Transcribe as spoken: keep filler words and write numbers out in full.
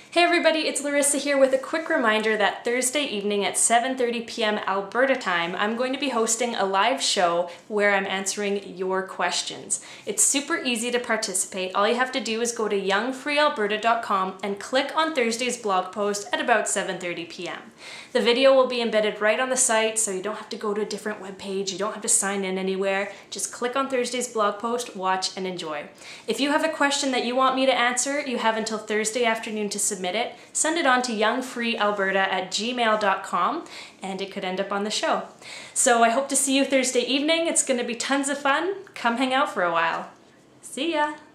Hey everybody, it's Larissa here with a quick reminder that Thursday evening at seven thirty p m Alberta time, I'm going to be hosting a live show where I'm answering your questions. It's super easy to participate. All you have to do is go to young free alberta dot com and click on Thursday's blog post at about seven thirty p m The video will be embedded right on the site, so you don't have to go to a different web page, you don't have to sign in anywhere. Just click on Thursday's blog post, watch, and enjoy. If you have a question that you want me to answer, you have until Thursday afternoon to submit it. Send it on to young free alberta at gmail dot com and it could end up on the show. So I hope to see you Thursday evening. It's going to be tons of fun. Come hang out for a while. See ya!